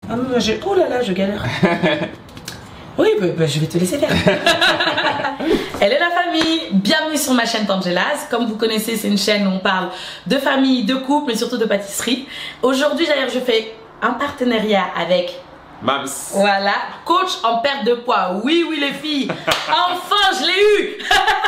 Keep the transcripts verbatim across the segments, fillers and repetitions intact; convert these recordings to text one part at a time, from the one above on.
Ah, mais je... Oh là là, je galère. Oui, bah, bah, je vais te laisser faire. Elle est la famille. Bienvenue sur ma chaîne Tangelas. Comme vous connaissez, c'est une chaîne où on parle de famille, de couple, mais surtout de pâtisserie. Aujourd'hui, d'ailleurs, je fais un partenariat avec Mams. Voilà, coach en perte de poids. Oui, oui, les filles. Enfin, je l'ai eu.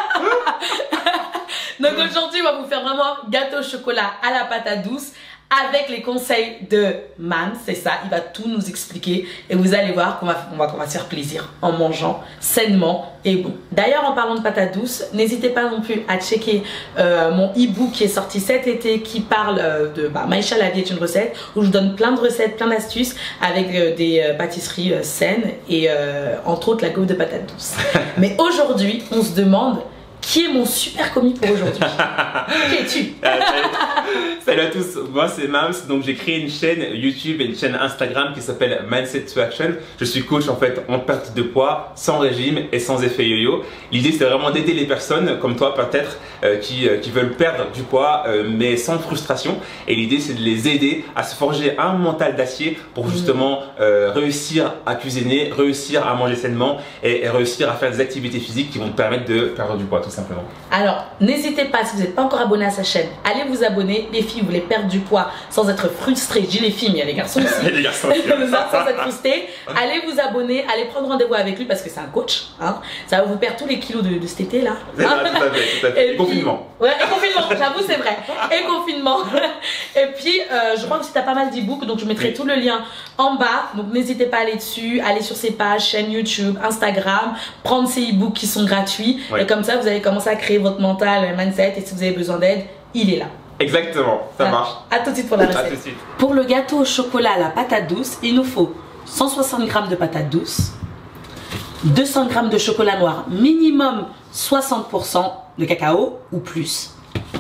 Donc aujourd'hui, on va vous faire vraiment gâteau au chocolat à la patate douce avec les conseils de Mams. C'est ça, il va tout nous expliquer et vous allez voir qu'on va, on va, qu'on va se faire plaisir en mangeant sainement et bon. D'ailleurs, en parlant de patate douce, n'hésitez pas non plus à checker euh, mon e-book qui est sorti cet été qui parle euh, de bah, Maïcha la vie est une recette, où je vous donne plein de recettes, plein d'astuces avec euh, des euh, pâtisseries euh, saines et euh, entre autres la gaufre de patate douce. Mais aujourd'hui, on se demande qui est mon super commis pour aujourd'hui. Qui es-tu? Salut à tous, moi c'est Mams, donc j'ai créé une chaîne YouTube et une chaîne Instagram qui s'appelle Mindset to Action. Je suis coach en fait en perte de poids, sans régime et sans effet yo-yo. L'idée c'est vraiment d'aider les personnes comme toi peut-être euh, qui, euh, qui veulent perdre du poids euh, mais sans frustration. Et l'idée c'est de les aider à se forger un mental d'acier pour justement euh, réussir à cuisiner, réussir à manger sainement et, et réussir à faire des activités physiques qui vont te permettre de perdre du poids tout simplement. Alors, n'hésitez pas, si vous n'êtes pas encore abonné à sa chaîne, allez vous abonner. Les filles, vous voulez perdre du poids sans être frustrés. Je dis les filles, mais il y a les garçons aussi. Les garçons aussi. Sans être frustrés. Allez vous abonner, allez prendre rendez-vous avec lui parce que c'est un coach. Hein. Ça va vous perdre tous les kilos de, de cet été là. Hein. Ah, tout à fait, tout à fait. Et, et puis, confinement. Ouais, et confinement, j'avoue, c'est vrai. Et confinement. Et puis, euh, je crois que tu as pas mal d'e-books, donc je mettrai oui. tout le lien en bas. Donc, n'hésitez pas à aller dessus, aller sur ses pages, chaîne YouTube, Instagram, prendre ces e-books qui sont gratuits. Oui. Et comme ça, vous allez commencer à créer votre mental, mindset. Et si vous avez besoin d'aide, il est là. Exactement, ça voilà. marche. À tout de suite pour la recette. À tout de suite. Pour le gâteau au chocolat à la patate douce, il nous faut cent soixante grammes de patates douces, deux cents grammes de chocolat noir, minimum soixante pour cent de cacao ou plus,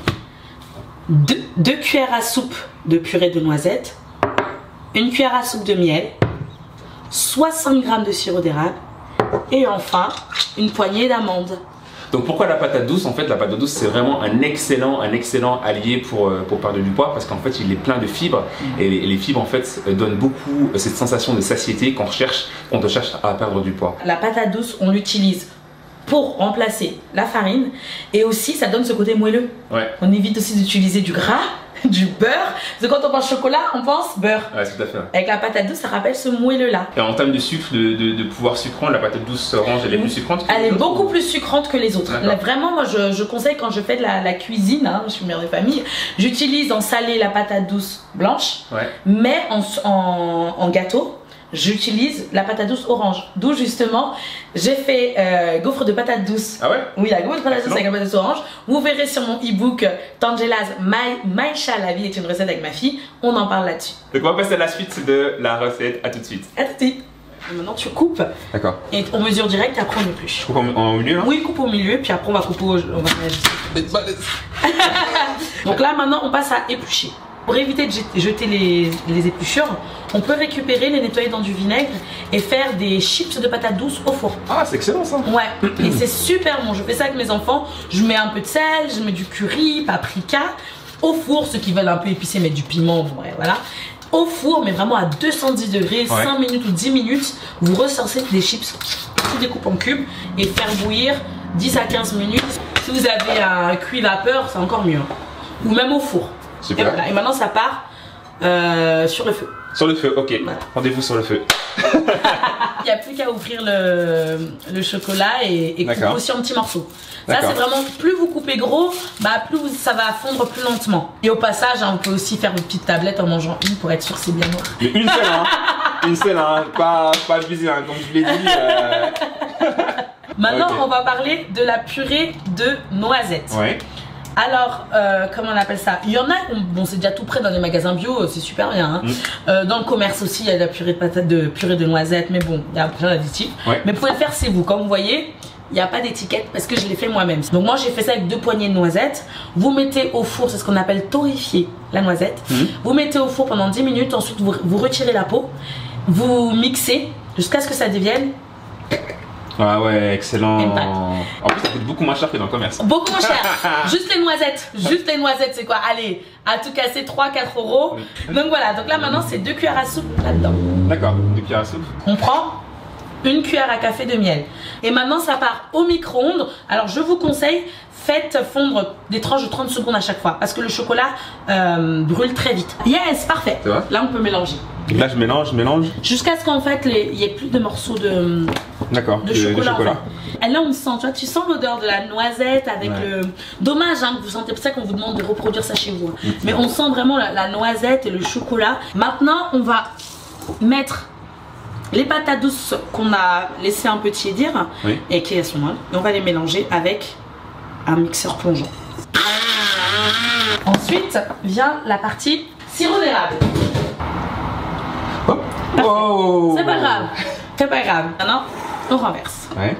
deux, deux cuillères à soupe de purée de noisettes, une cuillère à soupe de miel, soixante grammes de sirop d'érable et enfin une poignée d'amandes. Donc pourquoi la patate douce? En fait, la patate douce c'est vraiment un excellent, un excellent allié pour, pour perdre du poids parce qu'en fait il est plein de fibres et les, et les fibres en fait donnent beaucoup cette sensation de satiété qu'on recherche quand on cherche à perdre du poids. La patate douce, on l'utilise pour remplacer la farine et aussi ça donne ce côté moelleux. Ouais. On évite aussi d'utiliser du gras, du beurre, parce que quand on pense chocolat, on pense beurre. Ouais, tout à fait. Avec la patate douce, ça rappelle ce moelleux là. Et en termes de sucre, de, de, de pouvoir sucrant, la patate douce orange, elle est plus sucrante que Elle est beaucoup plus sucrante que les autres. Là, vraiment, moi je, je conseille quand je fais de la, la cuisine, hein, je suis mère de famille, j'utilise en salé la patate douce blanche, ouais. mais en, en, en gâteau, j'utilise la patate douce orange. D'où justement, j'ai fait euh, gaufre de patate douce. Ah ouais? Oui, la gaufre de patate douce avec la patate douce orange. Vous verrez sur mon e-book Tangelas Maïcha la vie est une recette avec ma fille. On en parle là-dessus. Donc on va passer à la suite de la recette. À tout de suite. À tout de suite. Maintenant tu coupes. D'accord. Et on mesure direct et après on épluche. Je coupe en, en milieu là? Oui, coupe au milieu puis après on va couper au... On va Donc là maintenant on passe à éplucher. Pour éviter de jeter les, les épluchures, on peut récupérer, les nettoyer dans du vinaigre et faire des chips de patates douces au four. Ah, c'est excellent ça. Ouais, et c'est super bon. Je fais ça avec mes enfants. Je mets un peu de sel, je mets du curry, paprika. Au four, ceux qui veulent un peu épicé, mettre du piment, bon, ouais, voilà. Au four, mais vraiment à deux cent dix degrés, ouais. cinq minutes ou dix minutes, vous ressortez des chips, tout découpe en cubes et faire bouillir dix à quinze minutes. Si vous avez un cuit vapeur, c'est encore mieux. Ou même au four. Super. Et, voilà. Et maintenant ça part euh, sur le feu. Sur le feu, ok. Voilà. Rendez-vous sur le feu. Il n'y a plus qu'à ouvrir le, le chocolat et, et couper aussi en petits morceaux. Ça c'est vraiment, plus vous coupez gros, bah plus vous, ça va fondre plus lentement. Et au passage, hein, on peut aussi faire une petite tablette en mangeant une pour être sûr que c'est bien noir. Mais une seule, hein. Une seule, hein. Pas, pas abuser, hein. Comme je l'ai dit. Euh... Maintenant, okay. on va parler de la purée de noisettes. Ouais. Alors, euh, comment on appelle ça? Il y en a, bon c'est déjà tout prêt dans les magasins bio, c'est super bien. Hein. Mmh. Euh, dans le commerce aussi, il y a de la purée de patates, de purée de noisettes, mais bon, il y a plein d'additifs. Ouais. Mais vous pouvez le faire c'est vous, comme vous voyez, il n'y a pas d'étiquette parce que je l'ai fait moi-même. Donc moi j'ai fait ça avec deux poignées de noisettes. Vous mettez au four, c'est ce qu'on appelle torréfier la noisette. Mmh. Vous mettez au four pendant dix minutes, ensuite vous, vous retirez la peau, vous mixez jusqu'à ce que ça devienne... Ah ouais, excellent. En plus, ça coûte beaucoup moins cher que dans le commerce. Beaucoup moins cher. Juste les noisettes. Juste les noisettes, c'est quoi? Allez, à tout casser trois à quatre euros. Donc voilà, donc là maintenant, c'est deux cuillères à soupe là-dedans. D'accord, deux cuillères à soupe. On prend une cuillère à café de miel. Et maintenant, ça part au micro-ondes. Alors, je vous conseille, faites fondre des tranches de trente secondes à chaque fois. Parce que le chocolat euh, brûle très vite. Yes, parfait. Là, on peut mélanger. Donc là, je mélange, je mélange. Jusqu'à ce qu'en fait, il n'y ait plus de morceaux de, D'accord, de, de chocolat. De chocolat. En fait. Et là, on sent, tu vois, tu sens l'odeur de la noisette avec ouais. le... Dommage hein, que vous sentez, c'est pour ça qu'on vous demande de reproduire ça chez vous. Mmh. Mais on sent vraiment la, la noisette et le chocolat. Maintenant, on va mettre les patates douces qu'on a laissé un peu tiédir oui. et qui sont molles. Et on va les mélanger avec un mixeur plongeant. Ensuite vient la partie sirop d'érable. Oh. Oh. C'est pas grave, c'est pas grave. Maintenant, on renverse. Ouais.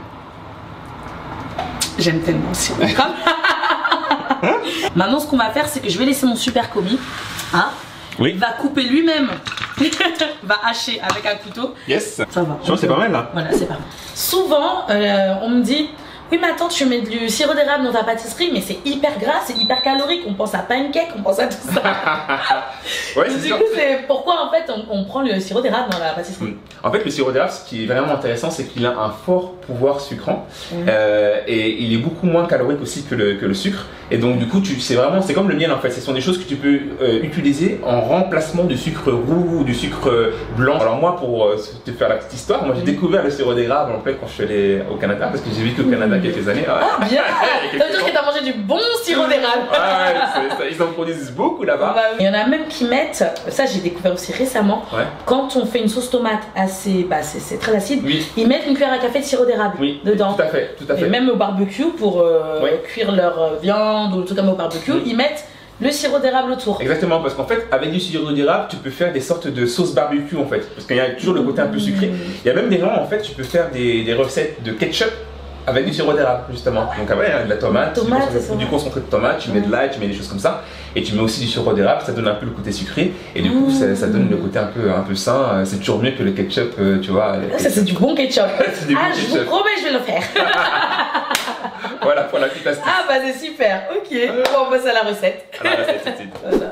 J'aime tellement le sirop. Maintenant, ce qu'on va faire, c'est que je vais laisser mon super commis. Hein, oui. Il va couper lui-même. Va hacher avec un couteau. Yes. Ça va. Je pense c'est pas mal là. Voilà, c'est pas mal. Souvent, euh, on me dit oui, mais attends, tu mets du sirop d'érable dans ta pâtisserie, mais c'est hyper gras, c'est hyper calorique. On pense à pancake, on pense à tout ça. Ouais, du coup, c'est pourquoi en fait on, on prend le sirop d'érable dans la pâtisserie. En fait, le sirop d'érable, ce qui est vraiment intéressant, c'est qu'il a un fort pouvoir sucrant mmh. euh, et il est beaucoup moins calorique aussi que le, que le sucre. Et donc, du coup, c'est vraiment, c'est comme le miel en fait. Ce sont des choses que tu peux euh, utiliser en remplacement du sucre roux ou du sucre blanc. Alors, moi, pour euh, te faire la petite histoire, moi j'ai mmh. découvert le sirop d'érable en fait quand je suis allé au Canada parce que j'ai vécu au Canada mmh. quelques années. Ah, bien! Ça veut dire que tu as mangé du bon sirop d'érable. Ouais, ça, ils en produisent beaucoup là-bas. Bah, il y en a même qui mettent, ça j'ai découvert aussi récemment, ouais. quand on fait une sauce tomate assez, bah c'est très acide, oui. ils mettent une cuillère à café de sirop d'érable oui, dedans. Tout à fait, tout à fait. Et même au barbecue pour euh, oui. cuire leur viande ou tout comme au barbecue, oui. ils mettent le sirop d'érable autour. Exactement, parce qu'en fait, avec du sirop d'érable, tu peux faire des sortes de sauces barbecue en fait. Parce qu'il y a toujours le côté un peu sucré. Il y a même des gens, en fait, tu peux faire des, des recettes de ketchup avec du sirop d'érable justement. Donc après, hein, de la tomate, tomate du, du concentré de tomate, tu mets de l'ail, tu mets des choses comme ça. Et tu mets aussi du sirop d'érable, ça donne un peu le côté sucré. Et du coup, mmh. ça, ça donne le côté un peu, un peu sain. C'est toujours mieux que le ketchup, tu vois. Ça, c'est du bon ketchup. du ah, bon je ketchup. vous promets, je vais le faire. Voilà pour la petite astuce. Ah, bah c'est super. Ok, on passe à la recette. À la recette, tout de suite. Voilà.